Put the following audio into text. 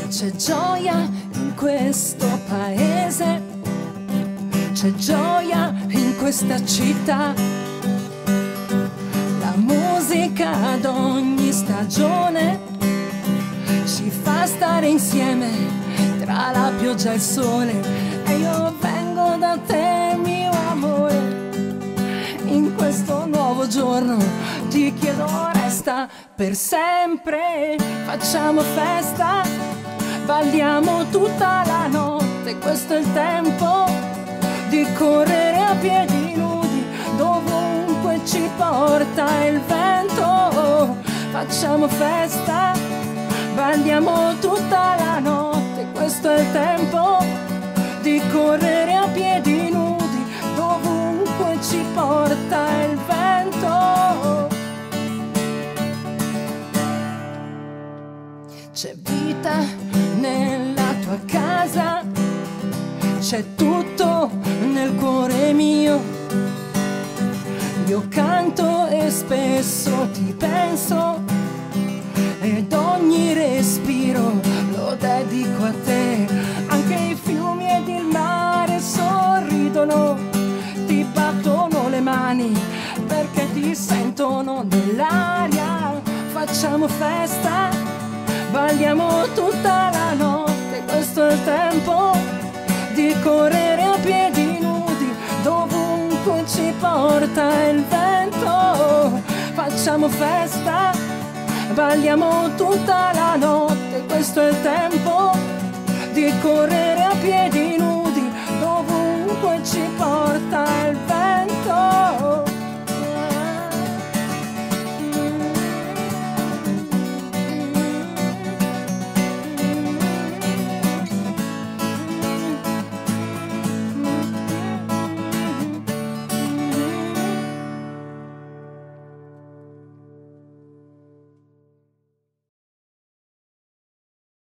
C'è gioia in questo paese, c'è gioia in questa città. La musica ad ogni stagione ci fa stare insieme tra la pioggia e il sole. E io vengo da te, mio amore, in questo nuovo giorno ti chiedo resta per sempre. Facciamo festa, balliamo tutta la notte, questo è il tempo di correre a piedi nudi dovunque ci porta il vento. Facciamo festa, balliamo tutta la notte, questo è il tempo di correre a piedi nudi dovunque ci porta il vento. C'è vita nella tua casa, c'è tutto nel cuore mio. Io canto e spesso ti penso, ed ogni respiro lo dedico a te. Anche i fiumi ed il mare sorridono, ti battono le mani perché ti sentono nell'aria. Facciamo festa, balliamo tutta la notte, questo è il tempo di correre a piedi nudi dovunque ci porta il vento. Facciamo festa, balliamo tutta la notte, questo è il tempo di correre a piedi nudi dovunque ci porta il vento.